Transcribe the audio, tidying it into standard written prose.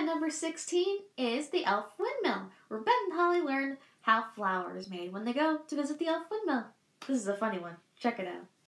And number 16 is the Elf Windmill, where Ben and Holly learn how flour is made when they go to visit the Elf Windmill. This is a funny one. Check it out.